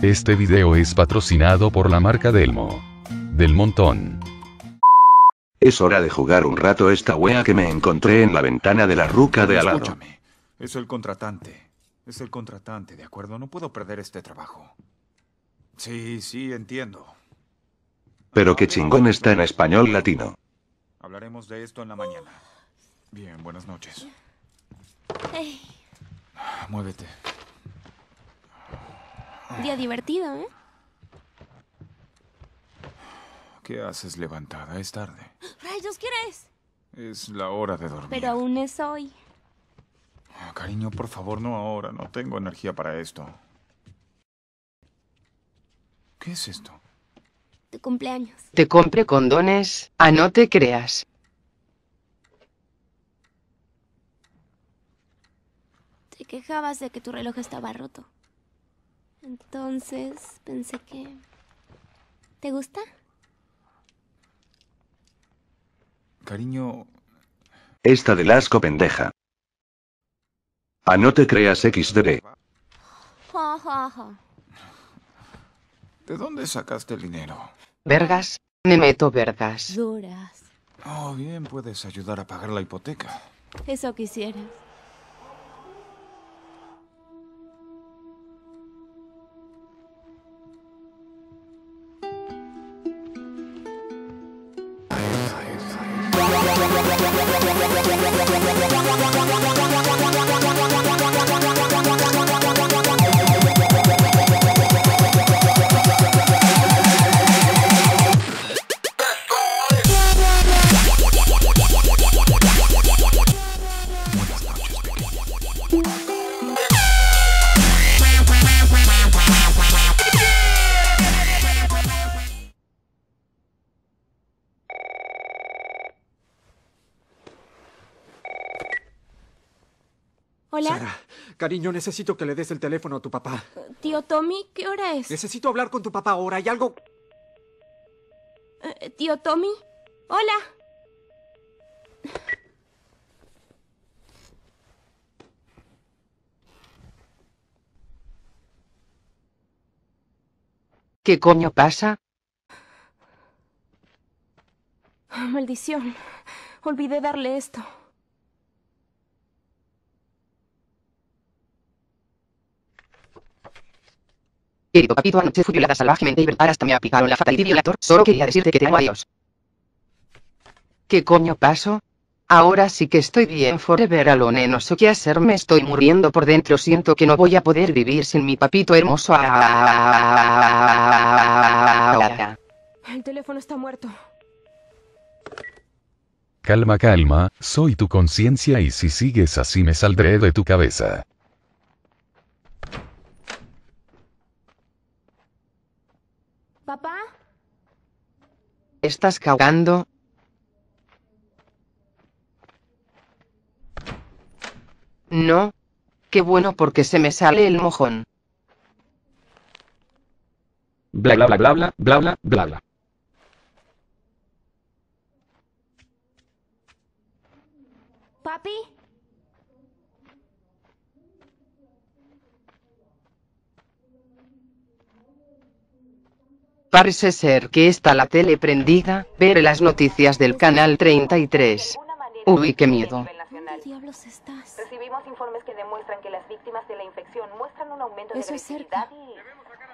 Este video es patrocinado por la marca Delmo. Del montón. Es hora de jugar un rato esta wea que me encontré en la ventana de la ruca de al lado. Escúchame, es el contratante. Es el contratante, ¿de acuerdo? No puedo perder este trabajo. Sí, entiendo. Pero qué chingón está en español latino. Hablaremos de esto en la mañana. Bien, buenas noches. Hey, Muévete. día divertido, ¿eh? ¿Qué haces levantada? Es tarde. Rayos, ¿qué hora es? Es la hora de dormir. Pero aún es hoy. Cariño, por favor, no ahora. No tengo energía para esto. ¿Qué es esto? Tu cumpleaños. Te compré condones, no te creas. Te quejabas de que tu reloj estaba roto. Entonces pensé que... ¿Te gusta? Cariño, Esta del asco pendeja. No te creas XD. Ja, ja, ja. ¿de dónde sacaste el dinero? Vergas, me meto vergas. Duras. Oh, bien, puedes ayudar a pagar la hipoteca. Eso quisieras. Buenas noches, pequeña. Hola, Sara, cariño, necesito que le des el teléfono a tu papá. tío Tommy, ¿qué hora es? Necesito hablar con tu papá ahora. Hay algo... Tío Tommy, hola. ¿Qué coño pasa? Maldición, olvidé darle esto. Querido papito, anoche fui violada salvajemente y verdad hasta me aplicaron la fatality violator. Solo quería decirte que te amo, adiós. ¿Qué coño pasó? Ahora sí que estoy bien forever alone, no sé qué hacer, me estoy muriendo por dentro, siento que no voy a poder vivir sin mi papito hermoso. El teléfono está muerto. Calma, calma, soy tu conciencia y si sigues así me saldré de tu cabeza. ¿Papá? ¿Estás cagando? No. Qué bueno porque se me sale el mojón. Bla bla bla bla bla bla bla bla bla. ¿Papi? Parece ser que está la tele prendida, ver las noticias del canal 33. Uy, qué miedo. ¿Dónde diablos estás? Recibimos informes que demuestran que las víctimas de la infección muestran un aumento de Eso es agresividad cerca. y...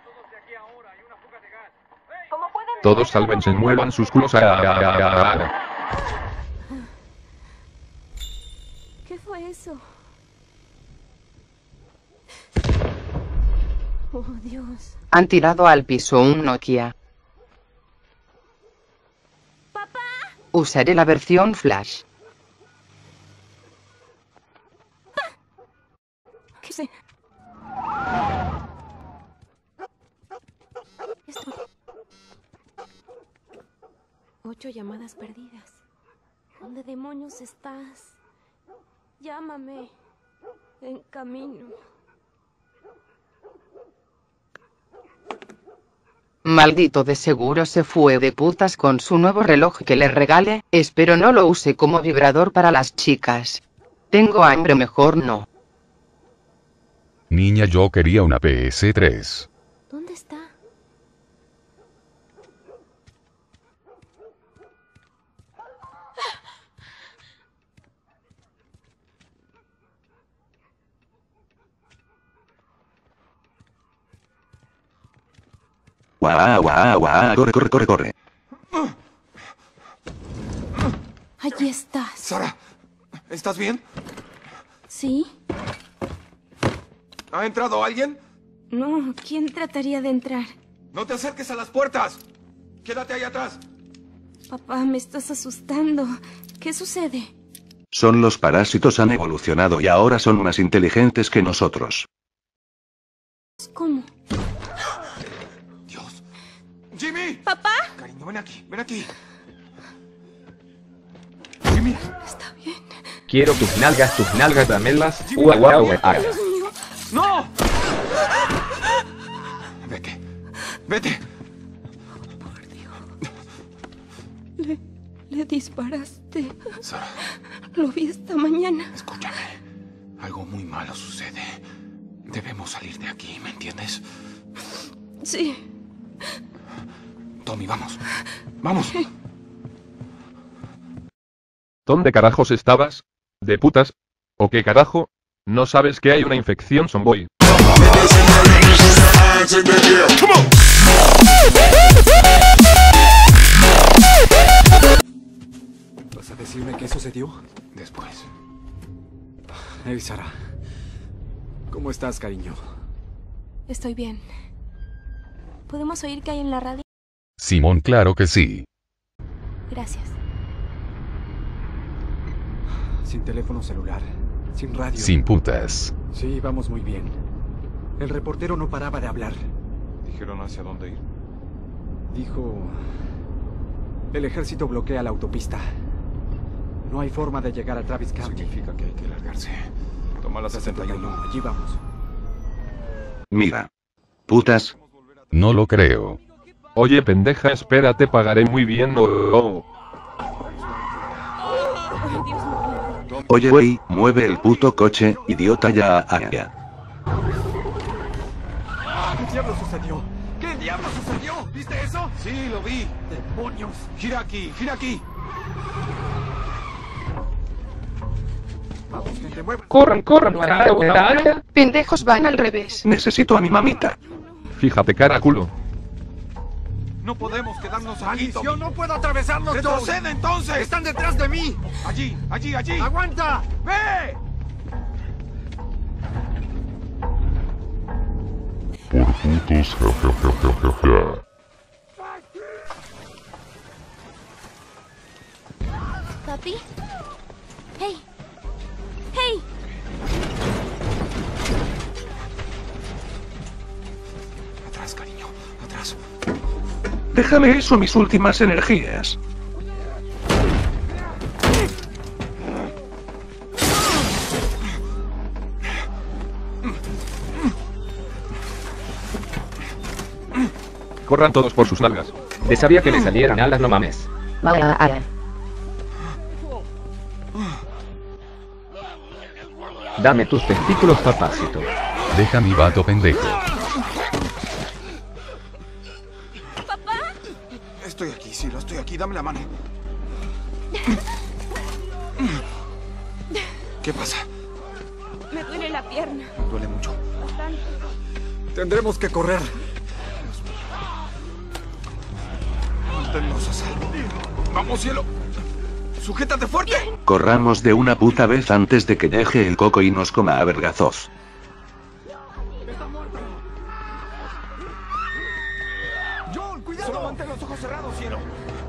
Como pueden ver, Todos sálvense, muevan sus culos. ¿Qué fue eso? Oh, Dios. Han tirado al piso un Nokia. ¡Papá! Usaré la versión Flash. ¿Qué sé? Esto... 8 llamadas perdidas. ¿Dónde demonios estás? Llámame. En camino. Maldito, de seguro se fue de putas con su nuevo reloj que le regale, espero no lo use como vibrador para las chicas. Tengo hambre, mejor no. Niña, yo quería una PS3. ¿Dónde está? Guau, guau, guau, corre, corre, corre, corre. Allí estás. Sara, ¿estás bien? ¿Sí? ¿Ha entrado alguien? No, ¿quién trataría de entrar? ¡No te acerques a las puertas! ¡Quédate ahí atrás! Papá, me estás asustando. ¿Qué sucede? Son los parásitos han evolucionado y ahora son más inteligentes que nosotros. ¿Cómo? ¡Dios! ¡Jimmy! ¿Papá? Cariño, ven aquí, ven aquí. Jimmy. Está bien. Quiero tus nalgas, damelas. Guau, guau, guau. Dios mío. ¡No! Vete. Vete. Le disparaste. Sara, Lo vi esta mañana. escúchame. Algo muy malo sucede. Debemos salir de aquí, ¿me entiendes? Sí. Tommy, vamos. ¡Vamos! ¿Dónde carajos estabas? ¿De putas? ¿O qué carajo? ¿No sabes que hay una infección, Zomboy? ¿Vas a decirme qué sucedió? Después. Hey, Sara. ¿Cómo estás, cariño? Estoy bien. ¿Podemos oír qué hay en la radio? Simón, claro que sí. Gracias. Sin teléfono celular. Sin radio. Sin putas. Sí, vamos muy bien. El reportero no paraba de hablar. ¿Dijeron hacia dónde ir? Dijo... El ejército bloquea la autopista. No hay forma de llegar a Travis County. Significa que hay que largarse. Toma la 61. Allí vamos. Mira. Putas. No lo creo. Oye, pendeja, espérate, pagaré muy bien. Oh. Oye, güey, mueve el puto coche, idiota ya. ¿Qué diablo sucedió? ¿Qué diablo sucedió? ¿Viste eso? Sí, lo vi. ¡Demonios! Gira aquí, gira aquí. Vamos, gente, mueve. Corran, Pendejos van al revés. Necesito a mi mamita. Fíjate, cara culo. No podemos quedarnos aquí, ¡Yo Tommy. no puedo atravesarlos! ¡Retrocede entonces! ¡Están detrás de mí! Allí, allí, allí. ¡Aguanta! ¡Ve! ¿Papi? ¡Hey! ¡Hey! Atrás, cariño, atrás. Déjame eso, mis últimas energías. Corran todos por sus nalgas. Sabía que me salieran alas, no mames. Dame tus testículos, papacito. Deja mi vato pendejo. Estoy aquí, Cielo, estoy aquí. Dame la mano. ¿Qué pasa? Me duele la pierna. Me duele mucho. Bastante. Tendremos que correr. Manténnos a salvo. ¡Vamos, Cielo! ¡Sujétate fuerte! Corramos de una puta vez antes de que deje el coco y nos coma a vergazos. ¡John, cuidado! Solo mantén los ojos cerrados, Cielo.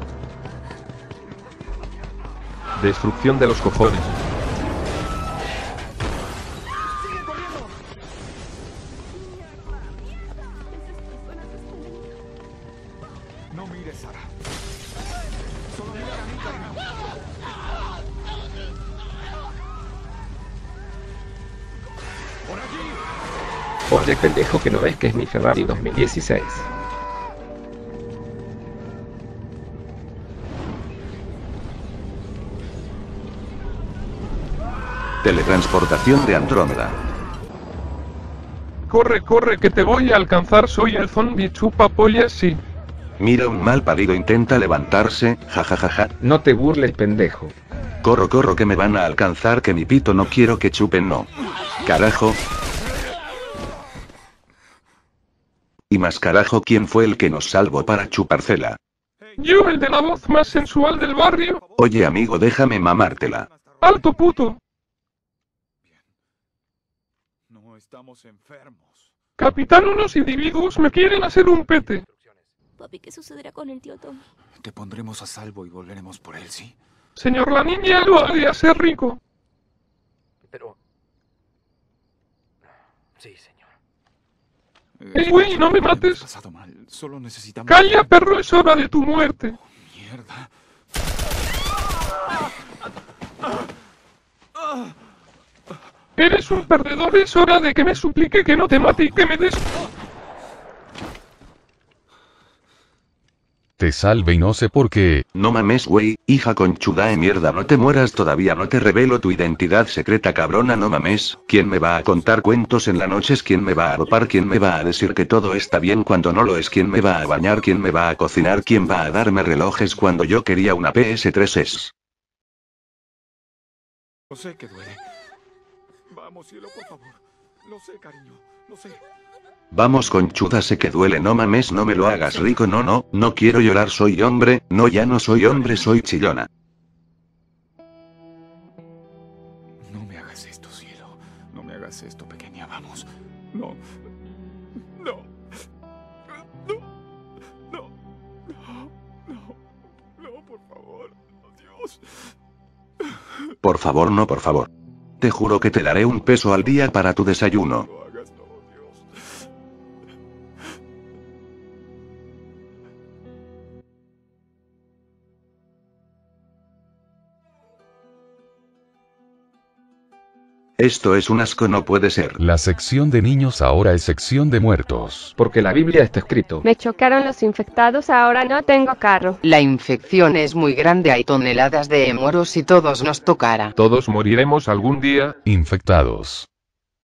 Destrucción de los cojones. No mires, Sara. Solo mira a mí, cariño. ¡Por allí! Oye, pendejo, que no ves que es mi Ferrari 2016. Teletransportación de Andrómeda. Corre, corre, que te voy a alcanzar. Soy el zombie chupa pollas, sí. Mira, un mal parido intenta levantarse, jajajaja. No te burles, pendejo. Corro, corro, que me van a alcanzar, que mi pito no quiero que chupen, no. Carajo. víctimas carajo. ¿Quién fue el que nos salvó para chupárcela? Yo, el de la voz más sensual del barrio. Oye amigo, déjame mamártela. ¡Alto puto! No estamos enfermos. Capitán, unos individuos me quieren hacer un pete. Papi, ¿qué sucederá con el tío Tommy? Te pondremos a salvo y volveremos por él, ¿sí? Señor, la niña lo haría ser rico. Pero... Sí, señor. ¡Ey, güey, no me mates! Pasado mal. Solo necesitamos... ¡Calla, perro! Es hora de tu muerte. Mierda. Eres un perdedor, es hora de que me suplique que no te mate y que me des... Te salve y no sé por qué. No mames, güey, hija conchuda de mierda, no te mueras todavía, no te revelo tu identidad secreta, cabrona, no mames. ¿Quién me va a contar cuentos en la noche? ¿Quién me va a ropar? ¿Quién me va a decir que todo está bien cuando no lo es? ¿Quién me va a bañar? ¿Quién me va a cocinar? ¿Quién va a darme relojes cuando yo quería una PS3? Lo sé que duele. Vamos, cielo, por favor. Lo sé, cariño. Lo sé. Vamos conchuda, sé que duele, no mames, no me lo hagas rico, no quiero llorar, soy hombre, no, ya no soy hombre, soy chillona. No me hagas esto, cielo. No me hagas esto, pequeña, vamos. No. No. No. No. No. No, por favor. Dios. Por favor, no, por favor. Te juro que te daré un peso al día para tu desayuno. No hagas, no, Dios. Esto es un asco, no puede ser. La sección de niños ahora es sección de muertos. Porque la Biblia está escrito. Me chocaron los infectados, ahora no tengo carro. La infección es muy grande, hay toneladas de mueros y todos nos tocará. Todos moriremos algún día. Infectados.